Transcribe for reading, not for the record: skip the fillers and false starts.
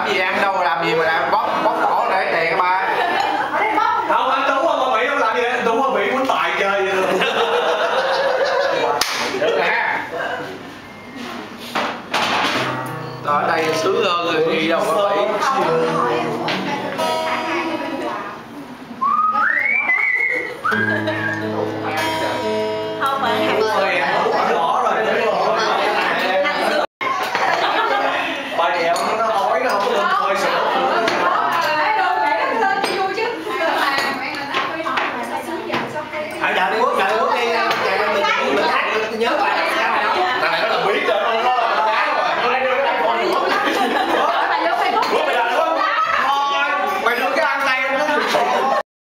Làm gì ăn đâu, làm gì mà làm bóc cổ để tiền các ba. Không, anh Tú không Mỹ không làm gì, anh Tú Mỹ muốn tài chơi vậy. Được nè. Ở đây sướng hơn rồi đi đâu có Mỹ. Không mà hàng Đỏ rồi. Bà dẹo nó ói nó không có thôi sữa. Hãy chạy đi quốc chạy.